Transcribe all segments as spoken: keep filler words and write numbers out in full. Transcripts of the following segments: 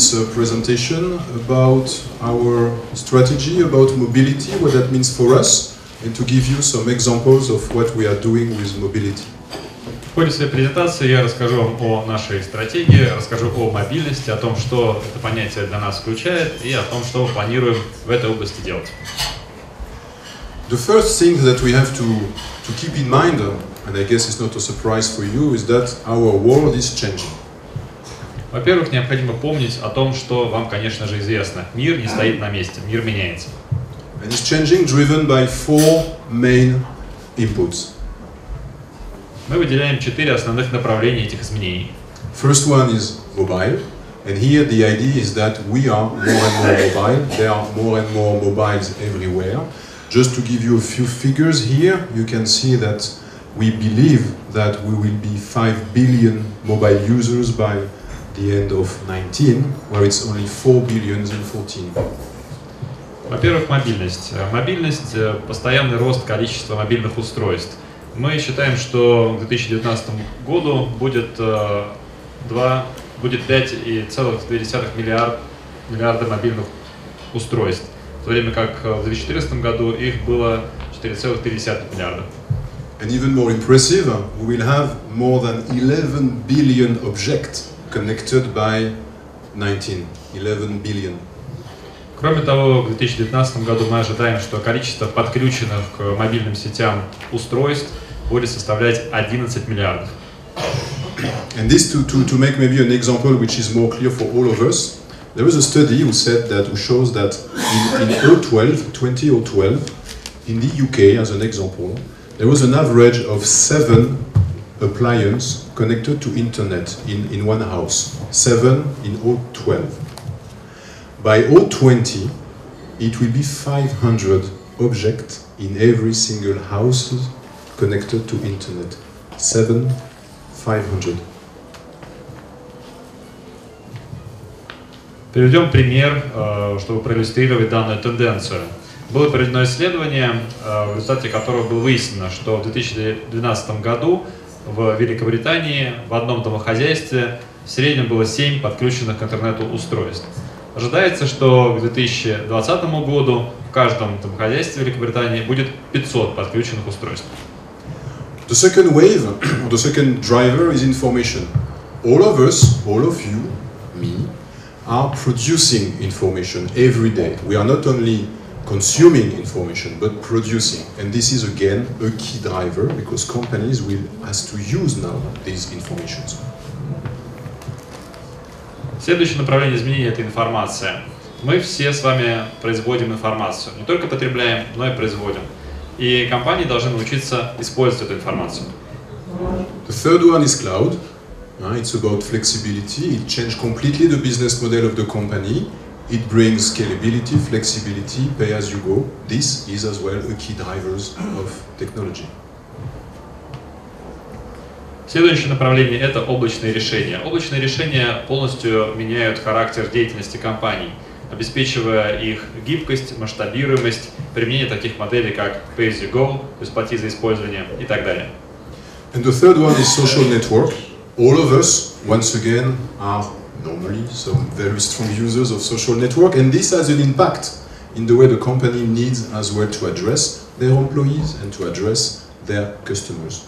this uh, presentation about our strategy, about mobility, what that means for us, and to give you some examples of what we are doing with mobility. В ходе своей презентации я расскажу вам о нашей стратегии, расскажу о мобильности, о том, что это понятие для нас включает, и о том, что мы планируем в этой области делать. The first thing that we have to, to keep in mind, and I guess it's not a surprise for you, is that our world is changing. Во-первых, необходимо помнить о том, что вам, конечно же, известно. Мир не стоит на месте, мир меняется. And it's changing driven by four main inputs. Мы выделяем четыре основных направления этих изменений. First one is mobile, and here the idea is that we are more and more mobile. There are more and more mobiles everywhere. Just to give you a few figures here, you can see that we believe that we will be five billion mobile users by the end of nineteen, where it's only four billion in fourteen. Во-первых, мобильность. Мобильность – постоянный рост количества мобильных устройств. Мы считаем, что к две тысячи девятнадцатому году будет, два, будет пять целых две десятых миллиард, миллиарда мобильных устройств, в то время как в две тысячи четырнадцатом году их было четыре целых три десятых миллиарда. And even more impressive, we will have more than eleven billion objects connected by nineteen. eleven billion. Кроме того, в две тысячи девятнадцатом году мы ожидаем, что количество подключенных к мобильным сетям устройств будет составлять одиннадцать миллиардов. And this to, to, to make maybe an example which is more clear for all of us, there was a study who said that, who shows that in, in twenty twelve, in the U K as an example, there was an average of seven appliances connected to internet in, in one house. Seven in twenty twelve. By twenty twenty, it will be five hundred objects in every single house connected to internet. Seven, five hundred. Приведем пример, чтобы проиллюстрировать данную тенденцию. Было проведено исследование, в результате которого было выяснено, что в две тысячи двенадцатом году в Великобритании в одном домохозяйстве в среднем было семь подключенных к интернету устройств. Ожидается, что к две тысячи двадцатому году в каждом домохозяйстве Великобритании будет пятьсот подключенных устройств. The second wave, or the second driver is information. All of us, all of you, me, are producing information every day. We are not only consuming information, but producing. And this is again a key driver because companies will have to use now these informations. Следующее направление изменения – это информация. Мы все с вами производим информацию. Не только потребляем, но и производим. И компании должны научиться использовать эту информацию. The third one is cloud. Uh, it's about flexibility. It changed completely the business model of the company. It brings scalability, flexibility, pay as you go. This is as well a key drivers of technology. Следующее направление – это облачные решения. Облачные решения полностью меняют характер деятельности компаний, обеспечивая их гибкость, масштабируемость, применение таких моделей, как pay as you go, то есть плати за использование и так далее. And the third one is social network. All of us, once again, are normally some very strong users of social network, and this has an impact in the way the company needs as well to address their employees and to address their customers.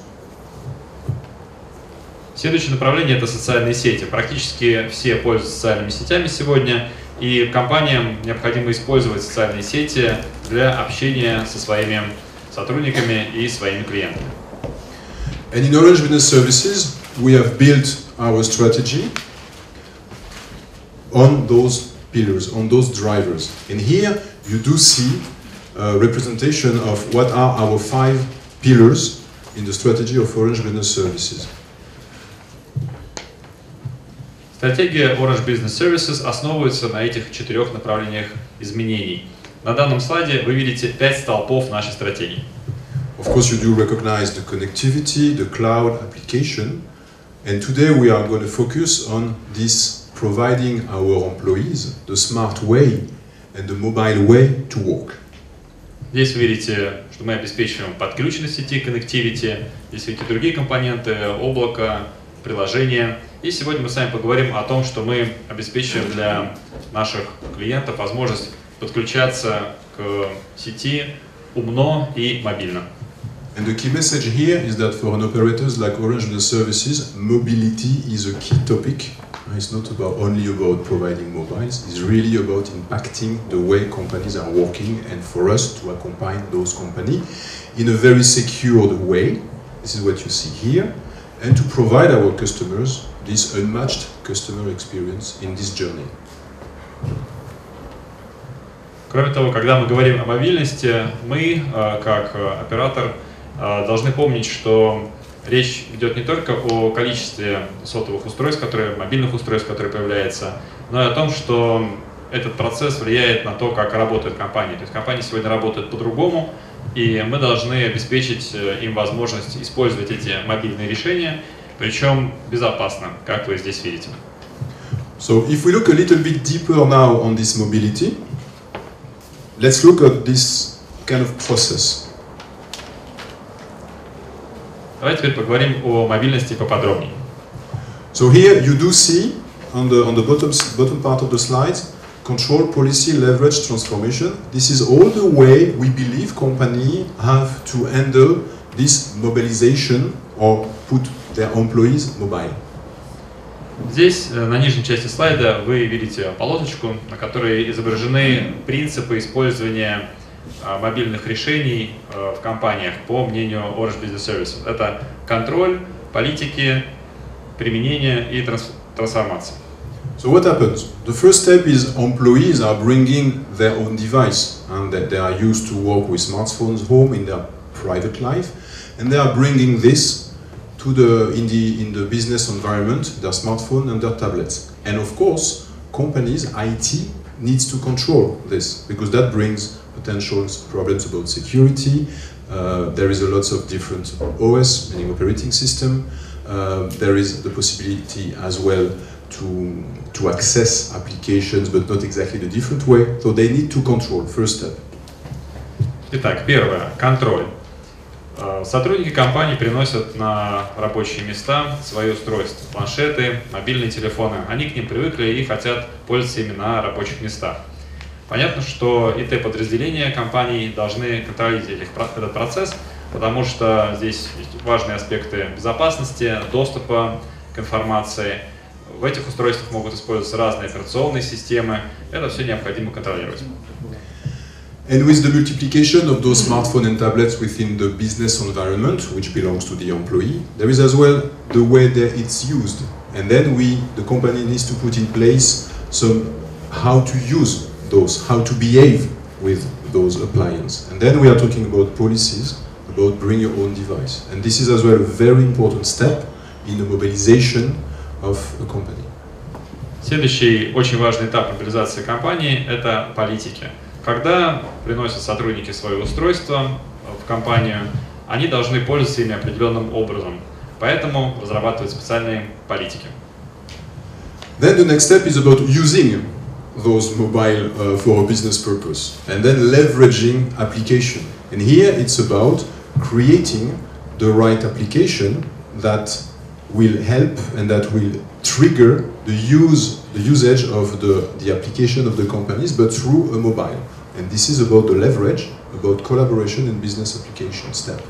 Следующее направление – это социальные сети. Практически все пользуются социальными сетями сегодня, и компаниям необходимо использовать социальные сети для общения со своими сотрудниками и своими клиентами. And in Orange Business Services, we have built our strategy on those pillars, on those drivers. And here you do see a representation of what are our five pillars in the strategy of Orange Business Services. Стратегия Orange Business Services основывается на этих четырех направлениях изменений. На данном слайде вы видите пять столпов нашей стратегии. Of course, you do recognize the connectivity, the cloud application, and today we are going to focus on this providing our employees the smart way and the mobile way to work. Здесь вы видите, что мы обеспечиваем подключенность сети, connectivity. Здесь видите другие компоненты, облако, приложения. И сегодня мы с вами поговорим о том, что мы обеспечиваем для наших клиентов возможность подключаться к сети умно и мобильно. And the key message here is that for an operators like Orange Business Services, mobility is a key topic. It's not about only about providing mobiles, it's really about impacting the way companies are working and for us to accompany those companies in a very secured way. This is what you see here. And to provide our customers this unmatched customer experience in this journey. Кроме того, когда мы говорим о мобильности, мы, как оператор, должны помнить, что речь идет не только о количестве сотовых устройств, которые, мобильных устройств, которые появляются, но и о том, что этот процесс влияет на то, как работает компания. То есть компания сегодня работает по-другому, и мы должны обеспечить им возможность использовать эти мобильные решения, причем безопасно, как вы здесь видите. So if we look a little bit deeper now on this mobility, let's look at this kind of process. Давайте теперь поговорим о мобильности поподробнее. So here you do see on the on the bottom bottom part of the slide, control, policy, leverage, transformation. This is all the way we believe companies have to handle this mobilization or put their employees mobile. Здесь, на нижней части слайда, вы видите полосочку, на которой изображены принципы использования мобильных решений в компаниях по мнению Orange Business Services. Это контроль, политики, применение и трансформация. So what happens? The first step is employees are bringing their own device and that they are used to work with smartphones home in their private life, and they are bringing this to the in the in the business environment, their smartphone and their tablets. And of course, companies I T needs to control this because that brings potential problems about security. Uh, there is a lot of different O S, meaning operating system. Uh, there is the possibility as well to to access applications, but not exactly the different way. So they need to control. First step. Итак, первое. Контроль. Сотрудники компании приносят на рабочие места свои устройства, планшеты, мобильные телефоны. Они к ним привыкли и хотят пользоваться ими на рабочих местах. Понятно, что И Т-подразделения компаний должны контролировать этот процесс, потому что здесь есть важные аспекты безопасности, доступа к информации. В этих устройствах могут использоваться разные операционные системы. Это все необходимо контролировать. And with the multiplication of those smartphones and tablets within the business environment, which belongs to the employee, there is as well the way that it's used. And then we, the company needs to put in place some how to use those, how to behave with those appliances. And then we are talking about policies, about bring your own device. And this is as well a very important step in the mobilization of a company. Следующий очень важный этап мобилизации компании – это политики. Когда приносят сотрудники свои устройства в компанию, они должны пользоваться ими определенным образом. Поэтому разрабатывают специальные политики. Then the next step is about using those mobile uh, for a business purpose and then leveraging application. And here it's about creating the right application that will help and that will trigger the use, the usage of the, the application of the companies, but through a mobile. And this is about the leverage, about collaboration and business application step.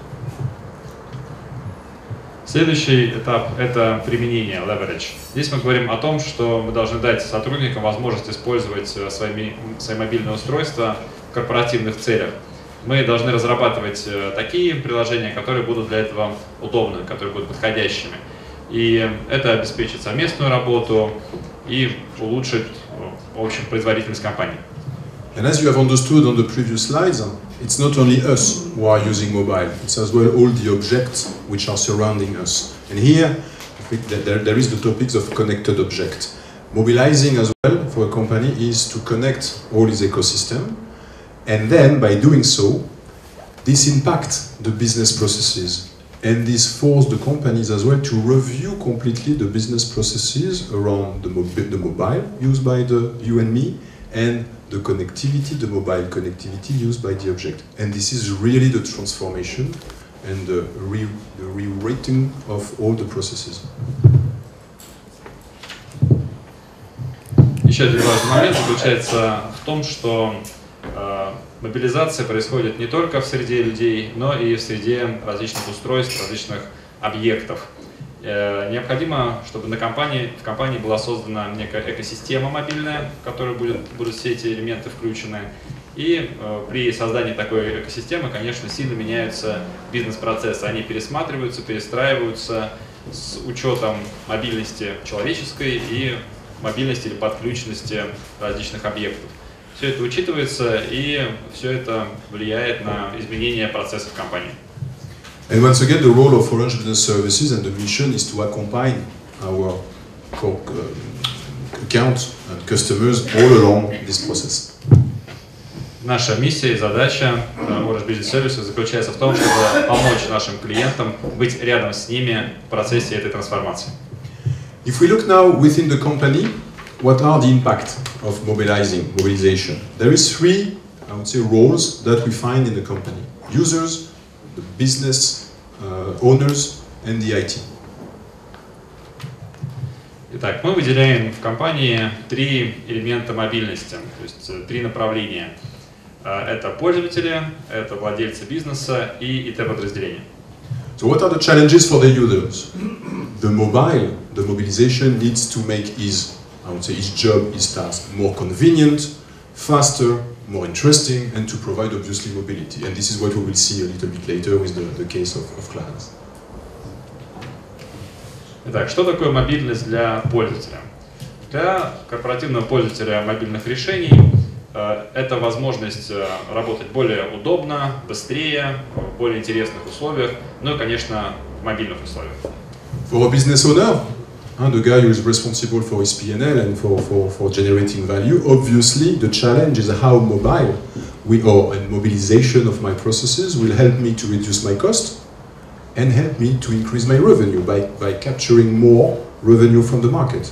Следующий этап – это применение, leverage. Здесь мы говорим о том, что мы должны дать сотрудникам возможность использовать свои, свои мобильные устройства в корпоративных целях. Мы должны разрабатывать такие приложения, которые будут для этого удобны, которые будут подходящими. И это обеспечит совместную работу и улучшит, в общем, производительность компании. And as you have understood on the previous slides, it's not only us who are using mobile, it's as well all the objects which are surrounding us. And here, there, there is the topics of connected object. Mobilizing as well for a company is to connect all its ecosystem, and then by doing so, this impacts the business processes. And this forces the companies as well to review completely the business processes around the, mob the mobile used by the you and me, and the connectivity, the mobile connectivity used by the object. And this is really the transformation and the, re the rewriting of all the processes. еще один важный момент заключается в том, что э, мобилизация происходит не только в среде людей, но и в среде различных устройств, различных объектов. Э, необходимо, чтобы на компании, в компании была создана некая экосистема мобильная, в которой будет, будут все эти элементы включены. И э, при создании такой экосистемы, конечно, сильно меняются бизнес-процессы. Они пересматриваются, перестраиваются с учетом мобильности человеческой и мобильности или подключенности различных объектов. Все это учитывается, и все это влияет на изменение процессов компании. And once again, the role of Orange Business Services and the mission is to accompany our core accounts and customers all along this process. Наша миссия и задача Orange Business Services заключается в том, чтобы помочь нашим клиентам быть рядом с ними в процессе этой трансформации. If we look now within the company, what are the impact of mobilizing, mobilization? There is three, I would say, roles that we find in the company: users, the business uh, owners, and the I T. Итак, мы выделяем в компании три элемента мобильности, то есть три направления. Это пользователи, это владельцы бизнеса и ай ти-подразделения. So what are the challenges for the users? The mobile, the mobilization needs to make his, I would say, his job, his task more convenient, faster, more interesting, and to provide obviously mobility. And this is what we will see a little bit later with the, the case of, of clients. Итак, что такое мобильность для пользователя? Для корпоративного пользователя мобильных решений э, это возможность э, работать более удобно, быстрее, в более интересных условиях, ну и, конечно, в мобильных условиях. For a business owner, uh, the guy who is responsible for his P and L and for, for, for generating value, obviously the challenge is how mobile we are, and mobilization of my processes will help me to reduce my cost and help me to increase my revenue by, by capturing more revenue from the market.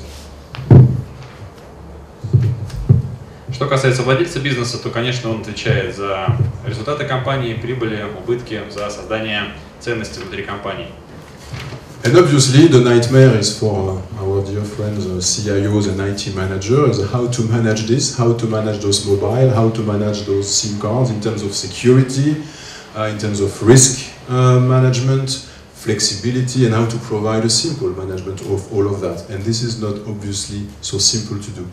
Что касается владельца бизнеса, то, конечно, он отвечает за результаты компании, прибыли, убытки, за создание ценности внутри компании. And obviously the nightmare is for our dear friends, uh, C I Os and I T managers, how to manage this, how to manage those mobile, how to manage those SIM cards in terms of security, uh, in terms of risk uh, management, flexibility, and how to provide a simple management of all of that. And this is not obviously so simple to do.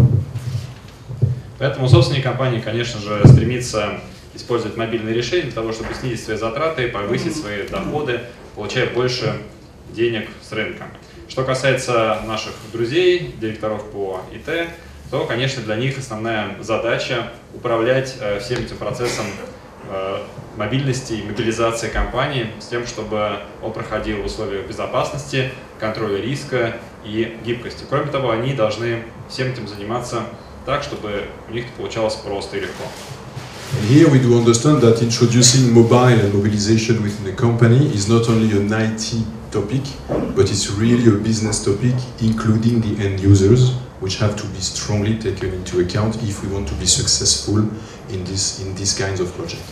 Поэтому собственник компании, конечно же, стремится использовать мобильные решения для того, чтобы снизить свои затраты, повысить свои доходы, получая больше денег с рынка. Что касается наших друзей, директоров по ай ти, то, конечно, для них основная задача управлять э, всем этим процессом э, мобильности и мобилизации компании с тем, чтобы он проходил в условиях безопасности, контроля риска и гибкости. Кроме того, они должны всем этим заниматься так, чтобы у них это получалось просто и легко. And here we do understand that introducing mobile and mobilization within the company is not only an I T topic, but it's really a business topic, including the end users, which have to be strongly taken into account if we want to be successful in this in these kinds of projects.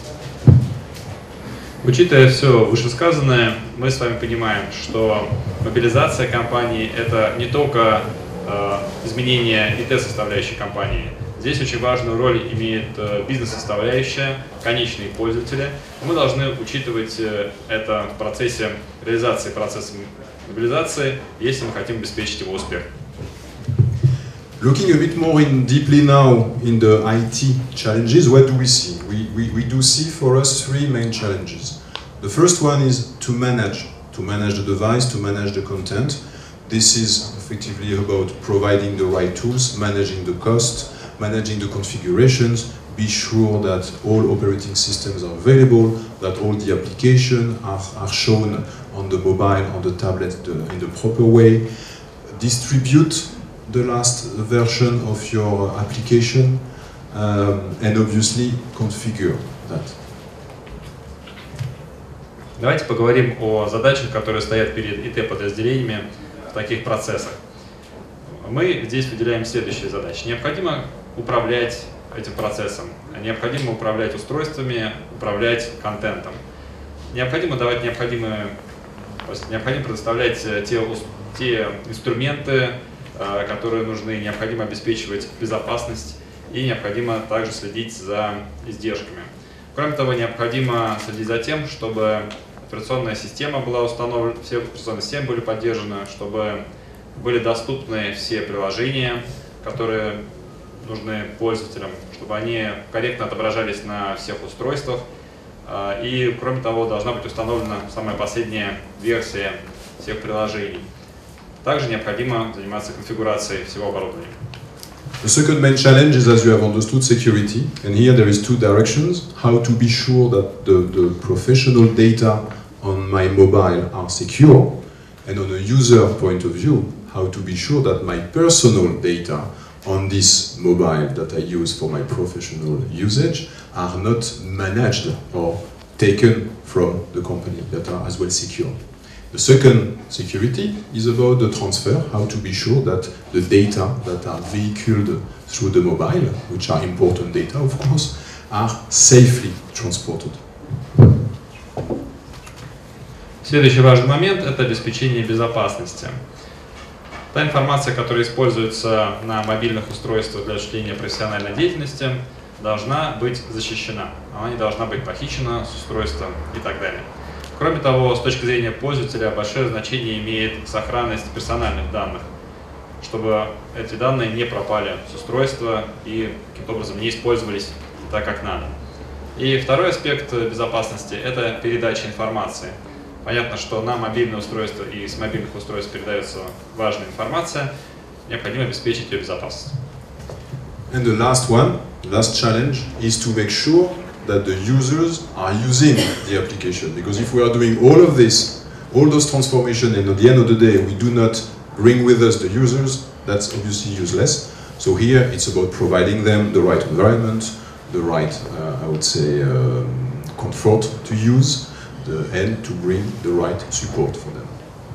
Учитывая все вышесказанное, мы с вами понимаем, что мобилизация компании – это не только э, изменение ай ти-составляющей компании. Здесь очень важную роль имеет э, бизнес-составляющая, конечные пользователи. Мы должны учитывать э, это в процессе реализации процесса мобилизации, если мы хотим обеспечить его успех. Looking a bit more in deeply now in the I T challenges, what do we see? We, we, we do see for us three main challenges. The first one is to manage, to manage the device, to manage the content. This is effectively about providing the right tools, managing the cost, managing the configurations, be sure that all operating systems are available, that all the applications are, are shown on the mobile, on the tablet the, in the proper way, distribute the last version of your application, um, and obviously configure that. Давайте поговорим о задачах, которые стоят перед ай ти-подразделениями в таких процессах. Мы здесь выделяем следующие задачи. Необходимо управлять этим процессом, необходимо управлять устройствами, управлять контентом. Необходимо давать необходимые, необходимо предоставлять те, те инструменты, которые нужны, необходимо обеспечивать безопасность и необходимо также следить за издержками. Кроме того, необходимо следить за тем, чтобы операционная система была установлена, все операционные системы были поддержаны, чтобы были доступны все приложения, которые нужны пользователям, чтобы они корректно отображались на всех устройствах. И, кроме того, должна быть установлена самая последняя версия всех приложений. Также необходимо заниматься конфигурацией всего оборудования. The second main challenge is, as you have understood, security. And here there is two directions. How to be sure that the, the professional data on my mobile are secure. And on a user point of view, how to be sure that my personal data on this mobile that I use for my professional usage are not managed or taken from the company, that are as well secure. The second security is about the transfer, how to be sure that the data that are vehicled through the mobile, which are important data of course, are safely transported. Следующий важный момент – это обеспечение безопасности. Та информация, которая используется на мобильных устройствах для осуществления профессиональной деятельности, должна быть защищена. Она не должна быть похищена с устройства и так далее. Кроме того, с точки зрения пользователя, большое значение имеет сохранность персональных данных, чтобы эти данные не пропали с устройства и каким-то образом не использовались так, как надо. И второй аспект безопасности – это передача информации. Понятно, что на мобильное устройство и с мобильных устройств передается важная информация, необходимо обеспечить ее безопасность. And the last one, last challenge, is to make sure that the users are using the application. Because if we are doing all of this, all those transformations, and at the end of the day we do not bring with us the users, that's obviously useless. So here it's about providing them the right environment, the right, uh, I would say, um, comfort to use, the, and to bring the right support for them.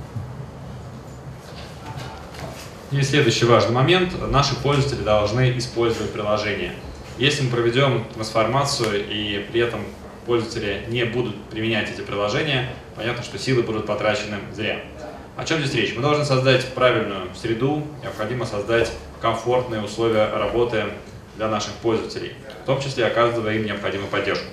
И следующий важный момент. Наши пользователи должны использовать приложение. Если мы проведем трансформацию и при этом пользователи не будут применять эти приложения, понятно, что силы будут потрачены зря. О чем здесь речь? Мы должны создать правильную среду, необходимо создать комфортные условия работы для наших пользователей, в том числе оказывая им необходимую поддержку.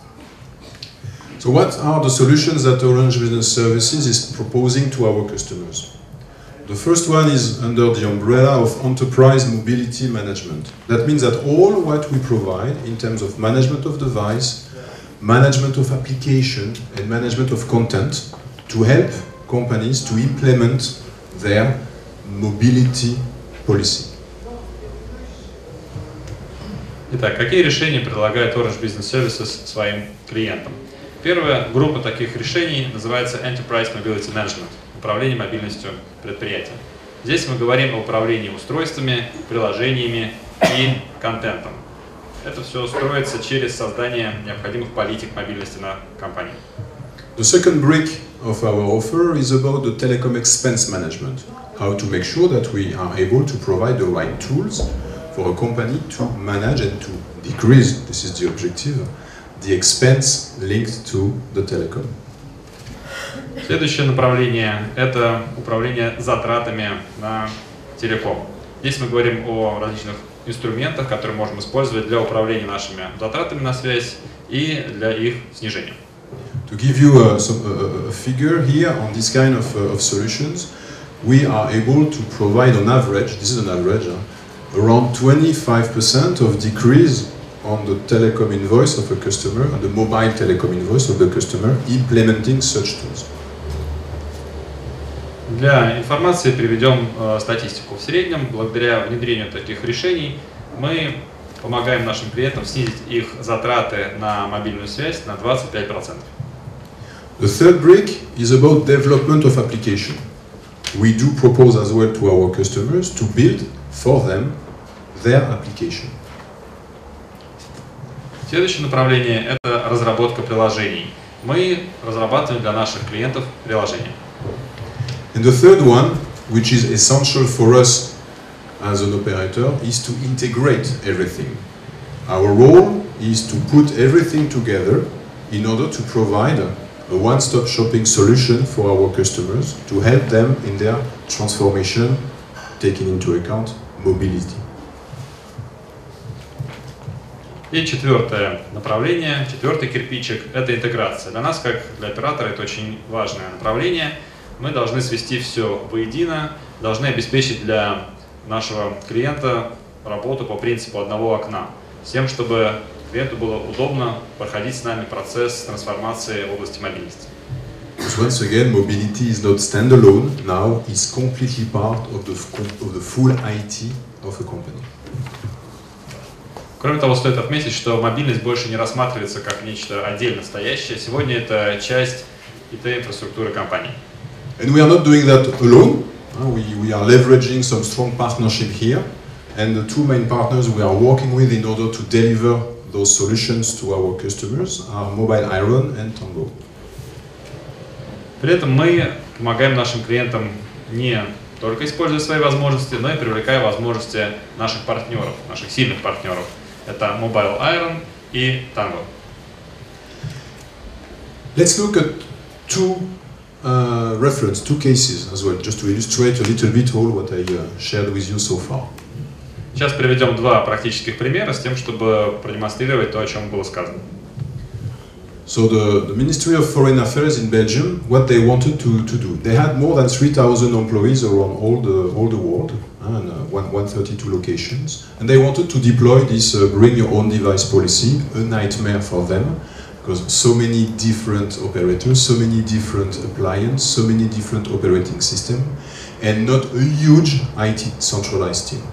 So what are the solutions that Orange Business Services is proposing to our customers? The first one is under the umbrella of enterprise mobility management. That means that all what we provide in terms of management of device, management of application, and management of content to help companies to implement their mobility policy. Итак, какие решения предлагает Orange Business Services своим клиентам? Первая группа таких решений называется Enterprise Mobility Management. Управление мобильностью предприятия. Здесь мы говорим о управлении устройствами, приложениями и контентом. Это все строится через создание необходимых политик мобильности на компании. The second brick of our offer is about the telecom expense management. How to make sure that we are able to provide the right tools for a company to manage and to decrease, this is the objective, the expense linked to the telecom. Следующее направление – это управление затратами на телеком. Здесь мы говорим о различных инструментах, которые можем использовать для управления нашими затратами на связь и для их снижения. To give you a, some, a, a figure here on this kind of, uh, of solutions, we are able to provide on average, this is an average, uh, around twenty-five percent of decrease on the telecom invoice of a customer, on the mobile telecom invoice of the customer, implementing such tools. Для информации приведем э, статистику. В среднем, благодаря внедрению таких решений, мы помогаем нашим клиентам снизить их затраты на мобильную связь на двадцать пять процентов. The third brick is about development of application. We do propose as well to our customers to build for them their application. Следующее направление – это разработка приложений. Мы разрабатываем для наших клиентов приложения. And the third one, which is essential for us as an operator, is to integrate everything. Our role is to put everything together in order to provide a one-stop shopping solution for our customers to help them in their transformation taking into account mobility. И четвертое направление, четвертый кирпичик – это интеграция. Для нас, как для оператора, это очень важное направление. Мы должны свести все воедино, должны обеспечить для нашего клиента работу по принципу одного окна, с тем, чтобы клиенту было удобно проходить с нами процесс трансформации в области мобильности. Because once again, mobility is not standalone, now it's completely part of the, of the full I T of a company. Кроме того, стоит отметить, что мобильность больше не рассматривается как нечто отдельно стоящее. Сегодня это часть ай ти-инфраструктуры компании. And we are not doing that alone. We, we are leveraging some strong partnership here. And the two main partners we are working with in order to deliver those solutions to our customers are Mobile Iron and Tango. При этом мы помогаем нашим клиентам не только используя свои возможности, но и привлекая возможности наших партнеров, наших сильных партнеров. Это Mobile Iron и Tango. Let's look at two uh, reference, two cases as well, just to illustrate a little bit all what I uh, shared with you so far. Сейчас приведем два практических примера с тем, чтобы продемонстрировать то, о чем было сказано. So the, the Ministry of Foreign Affairs in Belgium, what they wanted to, to do, they had more than three thousand employees around all the, all the world, and uh, one hundred thirty-two locations, and they wanted to deploy this uh, bring your own device policy, a nightmare for them, because so many different operators, so many different appliances, so many different operating systems, and not a huge I T centralized team.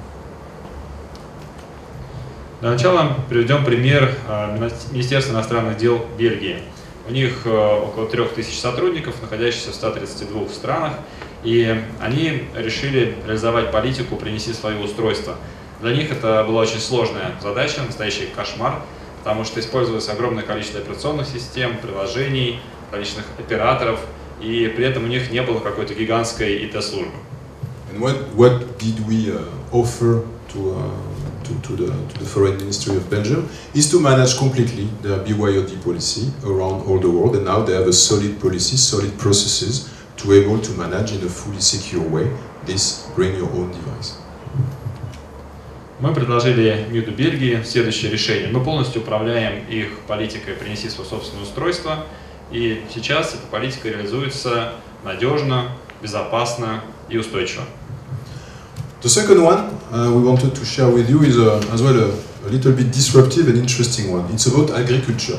Для начала приведем пример Министерства иностранных дел Бельгии. У них около трех тысяч сотрудников, находящихся в ста тридцати двух странах, и они решили реализовать политику «принеси свое устройство». Для них это была очень сложная задача, настоящий кошмар, потому что использовалось огромное количество операционных систем, приложений, различных операторов, и при этом у них не было какой-то гигантской ай ти-службы. And what, what did we uh, offer to, uh, to, to, the, to the Foreign Ministry of Belgium is to manage completely their B Y O D policy around all the world, and now they have a solid policy, solid processes to be able to manage in a fully secure way this bring your own device. Мы предложили МИДу Бельгии следующее решение. Мы полностью управляем их политикой «принеси свое собственное устройство», и сейчас эта политика реализуется надежно, безопасно и устойчиво. The second one uh, we wanted to share with you is a, as well a, a little bit disruptive and interesting one. It's about agriculture.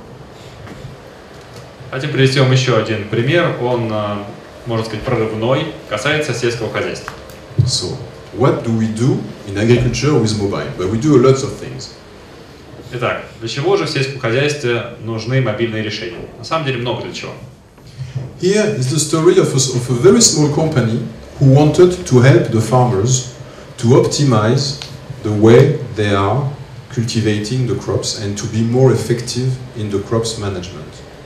Хотим привести вам еще один пример. Он, можно сказать, прорывной, касается сельского хозяйства. So, what do we do in agriculture with mobile? But we do a lot of things. Итак, для чего же в сельском хозяйстве нужны мобильные решения? На самом деле много для чего. Here is the story of a, of a very small company who wanted to help the farmers to optimize the way they are cultivating the crops and to be more effective in the crops management.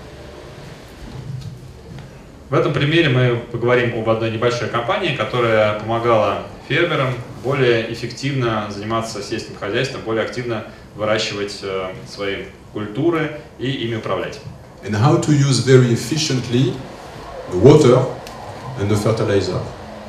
В этом примере мы поговорим об одной небольшой компании, которая помогала фермерам более эффективно заниматься сельским хозяйством, более активно выращивать э, свои культуры и ими управлять. And how to use very efficiently the water and the fertilizer.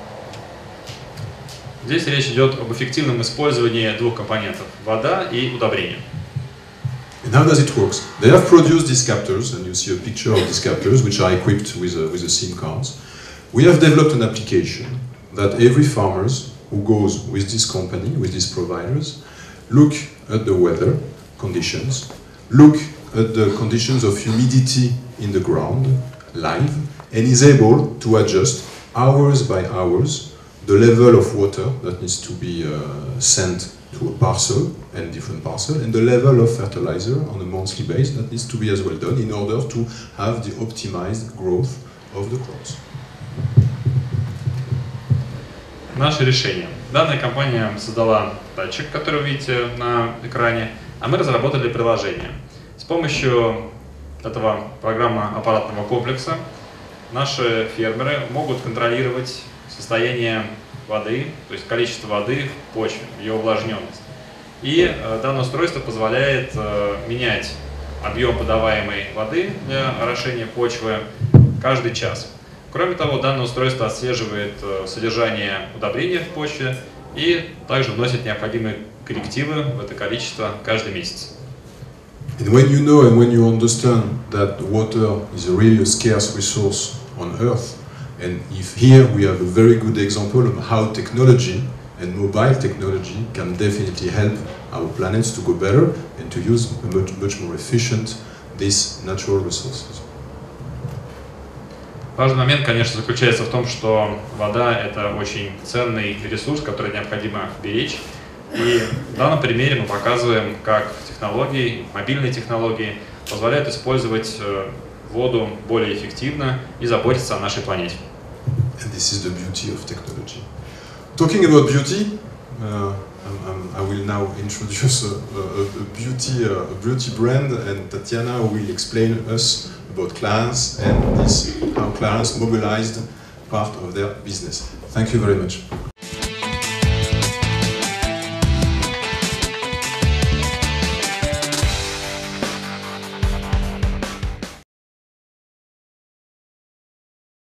Здесь речь идет об эффективном использовании двух компонентов – вода и удобрения. And how does it work? They have produced these captors, and you see a picture of these captors, which are equipped with, uh, with the SIM cards. We have developed an application that every farmer who goes with this company, with these providers, look at the weather conditions, look at the conditions of humidity in the ground, live, and is able to adjust hours by hours the level of water that needs to be uh, sent to a parcel and different parcel, and the level of fertilizer on a monthly basis that needs to be as well done in order to have the optimized growth of the crops. Наше решение. Данная компания создала датчик, который вы видите на экране, а мы разработали приложение. С помощью этого программно-аппаратного комплекса наши фермеры могут контролировать состояние воды, то есть количество воды в почве, ее увлажненность. И э, данное устройство позволяет э, менять объем подаваемой воды для орошения почвы каждый час. Кроме того, данное устройство отслеживает содержание удобрения в почве и также вносит необходимые коррективы в это количество каждый месяц. And when you know and when you understand that water is a really a scarce resource on Earth, and if here we have a very good example of how technology and mobile technology can definitely help our planets to go better and to use much, much more efficient these natural resources. Важный момент, конечно, заключается в том, что вода – это очень ценный ресурс, который необходимо беречь. И в данном примере мы показываем, как технологии, мобильные технологии позволяют использовать воду более эффективно и заботиться о нашей планете. And this is the beauty of technology. Talking about beauty, uh, I'm, I'm, I will now introduce a, a, a beauty a beauty brand, and Tatiana will explain us about Clarins and this how Clarins mobilized part of their business. Thank you very much.